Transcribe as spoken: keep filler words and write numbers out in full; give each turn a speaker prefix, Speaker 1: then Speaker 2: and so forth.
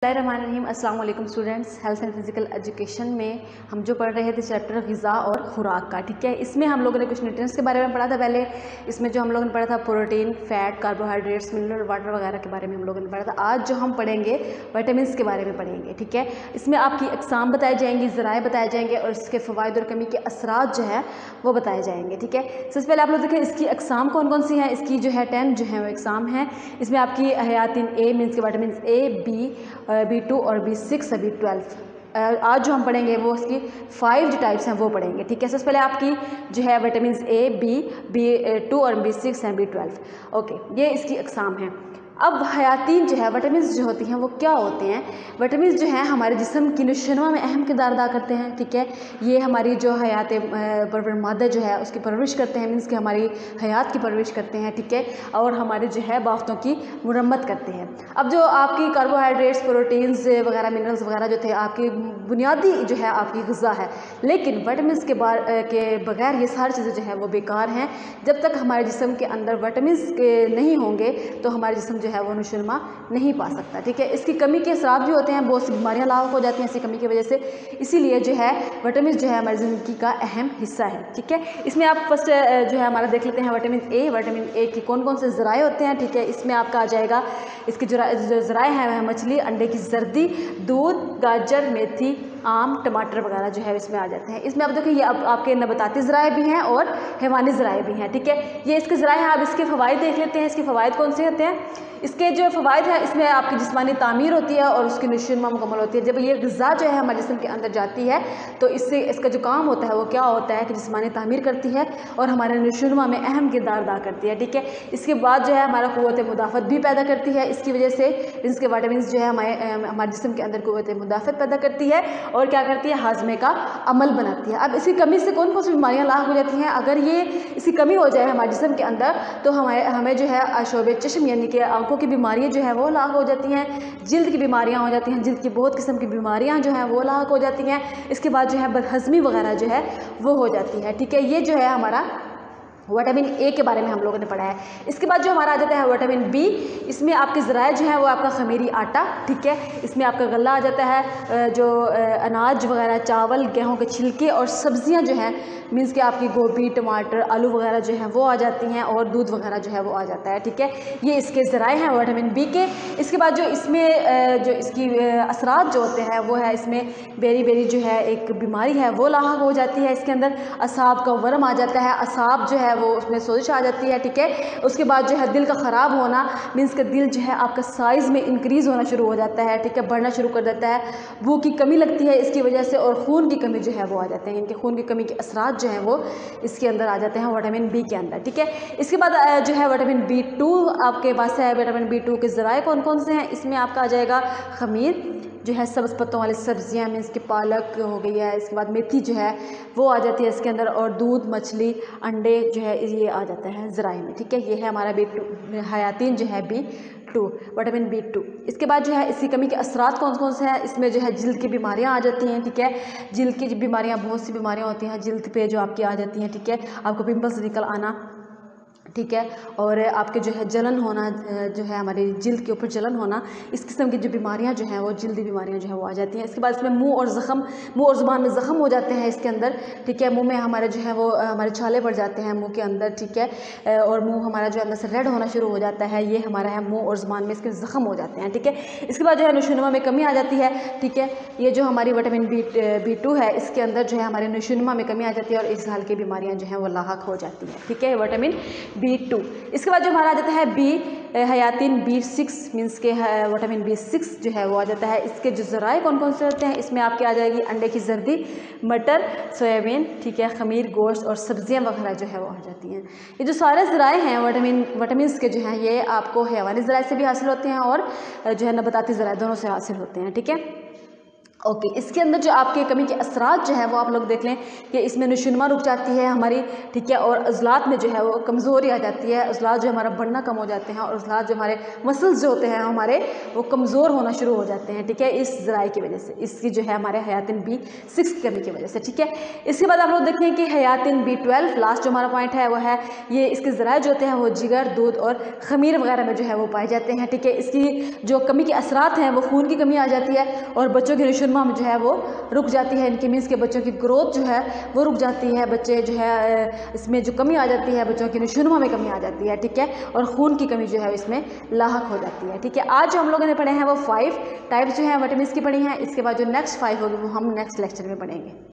Speaker 1: बिस्मिल्लाहिर्रहमानिर्रहीम। अस्सलाम वालेकुम students. Health and physical education में हम जो पढ़ रहे थे चैप्टर ग़िज़ा और खुराक का, ठीक है। इसमें हम लोगों ने कुछ न्यूट्रिएंट्स के बारे में पढ़ा था पहले। इसमें जो हम लोगों ने पढ़ा था protein, fat, carbohydrates, mineral water वगैरह के बारे में हम लोगों ने पढ़ा था। आज जो हम पढ़ेंगे विटामिन्स के बारे में पढ़ेंगे, ठीक है। इसमें आपकी अक़साम बताई जाएंगी, ज़राए बताए जाएंगे और इसके फ़वाइद और कमी के असरात जो है वो बताए जाएंगे, ठीक है। सबसे पहले आप लोग देखें इसकी अक़साम कौन कौन सी हैं। इसकी जो है टेन जो है वो अक़साम है। इसमें आपकी हयातीन ए मीन्स के vitamin A, B, B two और बी सिक्स बी ट्वेल्व। आज जो हम पढ़ेंगे वो इसकी फाइव जो टाइप्स हैं वो पढ़ेंगे, ठीक है। सबसे पहले आपकी जो है vitamin A, B, B two और बी सिक्स हैं, बी ट्वेल्व। ओके, ये इसकी अक़साम है। अब हयातीन जो है विटामिन जो होती हैं वो क्या होते हैं। विटामिन जो है हमारे जिस्म की नशोनुमा में अहम किरदार अदा करते हैं, ठीक है। ये हमारी जो हयात परवर मादा जो है उसकी परवरिश करते हैं, मीन्स कि हमारी हयात की परवरिश करते हैं, ठीक है। और हमारे जो है बाफ्तों की मुरम्मत करते हैं। अब जो आपकी कार्बोहाइड्रेट्स, प्रोटीन्स वगैरह, मिनरल्स वगैरह जो थे आपकी बुनियादी जो है आपकी ग़िज़ा है, लेकिन विटामिन के बार के बगैर ये सारी चीज़ें जो है वो बेकार हैं। जब तक हमारे जिस्म के अंदर विटामिन नहीं होंगे तो हमारे जिस्म जो है वो नशोनुमा नहीं पा सकता, ठीक है। इसकी कमी के असरात भी होते हैं, बहुत सी बीमारियां लाक हो जाती हैं इसकी कमी की वजह से। इसीलिए जो है विटामिन जो है हमारी ज़िंदगी का अहम हिस्सा है, ठीक है। इसमें आप फर्स्ट जो है हमारा देख लेते हैं विटामिन ए। विटामिन ए की कौन कौन से ज़राए होते हैं, ठीक है। इसमें आपका आ जाएगा, इसके जो ज़राए हैं वह मछली, अंडे की जर्दी, दूध, गाजर, मेथी, आम, टमाटर वगैरह जो है इसमें आ जाते हैं। इसमें आप देखिए ये आप, आपके नबताती ज़राए भी हैं और हैवानी ज़राए भी हैं, ठीक है। ये इसके ज़राए हैं। आप इसके फ़वाइद देख लेते हैं। इसके फ़वाइद कौन से होते हैं। इसके जो फ़वाइद हैं इसमें आपकी जिस्मानी तामीर होती है और उसकी नशोनुमा मुकम्मल होती है। जब ये ग़िज़ा जो है हमारे जिस्म के अंदर जाती है तो इससे इसका जो काम होता है वो क्या होता है कि जिस्मानी तामीर करती है और हमारे नशोनुमा में अहम किरदार अदा करती है, ठीक है। इसके बाद जो है हमारा क़ुव्वत मुदाफ़त भी पैदा करती है। इसकी वजह से इसके विटामिन जो है हमारे हमारे जिस्म के अंदर क़ुव्वत मुदाफ़त पैदा करती है और क्या करती है, हाज़मे का अमल बनाती है। अब इसकी कमी से कौन कौन सी बीमारियाँ लाक हो जाती हैं। अगर ये इसकी कमी हो जाए हमारे जिस्म के अंदर तो हमारे हमें जो है शोबे चश्म यानी कि आँखों की बीमारियां जो है वो लाक हो जाती हैं। जिल्द की बीमारियां हो जाती हैं, जिल्द की बहुत किस्म की बीमारियां जो हैं वो लाक हो जाती हैं। इसके बाद जो है बदहज़मी वगैरह जो है वो हो जाती है, ठीक है। ये जो है हमारा विटामिन ए के बारे में हम लोगों ने पढ़ा है। इसके बाद जो हमारा आ जाता है विटामिन बी। इसमें आपके ज़राए जो हैं वो आपका खमीरी आटा, ठीक है। इसमें आपका गला आ जाता है, जो अनाज वगैरह, चावल, गेहूं के छिलके और सब्जियां जो हैं, मीन्स कि आपकी गोभी, टमाटर, आलू वगैरह जो हैं वो आ जाती हैं और दूध वगैरह जो है वो आ जाता है, ठीक है। ये इसके ज़राए हैं विटामिन बी के। इसके बाद जो इसमें जो इसकी असरात जो होते हैं वो है, इसमें बेरी बेरी जो है एक बीमारी है वो लाक हो जाती है। इसके अंदर असाब का वर्म आ जाता है, असाब जो है वो उसमें सोजिश आ जाती है, ठीक है। उसके बाद जो है दिल का ख़राब होना, मीन्स का दिल जो है आपका साइज़ में इंक्रीज़ होना शुरू हो जाता है, ठीक है, बढ़ना शुरू कर देता है। भूख की कमी लगती है इसकी वजह से और खून की कमी जो है वो आ जाते हैं। इनके खून की कमी के असरात जो हैं वो इसके अंदर आ जाते हैं विटामिन बी के अंदर, ठीक है। इसके बाद जो है विटामिन बी टू आपके पास है। विटामिन बी टू के ज़राए कौन कौन से हैं। इसमें आपका आ जाएगा खमीर जो है, सब्ज़ पत्तों वाली सब्जियां, मीन्स की पालक हो गई है। इसके बाद मेथी जो है वो आ जाती है इसके अंदर और दूध, मछली, अंडे जो है ये आ जाता है ज़राए में, ठीक है। ये है हमारा बी टू हयातीन जो है B two, vitamin B two. इसके बाद जो है इसकी कमी के असरात कौन कौन से हैं। इसमें जो है जिल्द की बीमारियां आ जाती हैं, ठीक है। जिल्द की बीमारियां, बहुत सी बीमारियां होती हैं जिल्द पे जो आपकी आ जाती हैं, ठीक है। आपको पिंपल्स निकल आना, ठीक है, और आपके जो है जलन होना, जो है हमारी जिल्द के ऊपर जलन होना, इस किस्म की जो बीमारियां जो हैं वो जल्दी बीमारियां जो है वो आ जाती हैं। इसके बाद इसमें मुंह और ज़ख़म, मुंह और ज़ुबान में ज़ख़म हो जाते हैं इसके अंदर, ठीक है। मुंह में हमारे जो है वो हमारे छाले पड़ जाते हैं मुंह के अंदर, ठीक है, और मुंह हमारा जो अंदर से रेड होना शुरू हो जाता है। ये हमारा है मुंह और ज़ुबान में इसके ज़ख़म हो जाते हैं, ठीक है। इसके बाद जो है नशोनुमा में कमी आ जाती है, ठीक है। ये जो हमारी विटामिन बी बी टू है इसके अंदर जो है हमारे नशोनुमा में कमी आ जाती है और इस हाल की बीमारियाँ जो हैं वो लाक हो जाती हैं, ठीक है, विटामिन बी टू। इसके बाद जो हमारा आ जाता है बी हयातीन बी सिक्स, मीन्स के विटामिन बी सिक्स जो है वो आ जाता है। इसके जो ज़राए कौन कौन से होते हैं। इसमें आपके आ जाएगी अंडे की जर्दी, मटर, सोयाबीन, ठीक है, खमीर, गोश्त और सब्जियां वगैरह जो है वो आ जाती हैं। ये जो सारे ज़राए हैं विटामिन विटामिन के जो हैं ये आपको हैवानी ज़राए से भी हासिल होते हैं और जो है नबताती ज़राए दोनों से हासिल होते हैं, ठीक है। ओके okay, इसके अंदर जो आपके कमी के असरात जो है वो आप लोग देख लें कि इसमें नशोनुमा रुक जाती है हमारी, ठीक है, और अज़लात में जो है वो कमज़ोरी आ जाती है, अज़लात जो हमारा बढ़ना कम हो जाते हैं और अज़लात जो हमारे मसल्स जो होते हैं हमारे वो कमज़ोर होना शुरू हो जाते हैं, ठीक है, इस ज़राए की वजह से, इसकी जो है हमारे हयातिन बी सिक्स की कमी की वजह से, ठीक है। इसके बाद आप लोग देखें कि हयातिन बी ट्वेल्व लास्ट जो हमारा पॉइंट है वो है ये इसके ज़राए जो होते हैं वो जिगर, दूध और ख़मीर वगैरह में जो है वो पाए जाते हैं, ठीक है। इसकी जो कमी के असरात हैं वो खून की कमी आ जाती है और बच्चों की नशोनुमा में जो है वो रुक जाती है, इनके मीन्स के बच्चों की ग्रोथ जो है वो रुक जाती है, बच्चे जो है इसमें जो कमी आ जाती है, बच्चों की नशोनुमा में कमी आ जाती है, ठीक है, और खून की कमी जो है इसमें लाहक हो जाती है, ठीक है। आज जो हम लोगों ने पढ़े हैं वो फाइव टाइप्स जो है विटामिन की पढ़ी हैं। इसके बाद जो नेक्स्ट फाइव होगी वो हम नेक्स्ट लेक्चर में पढ़ेंगे।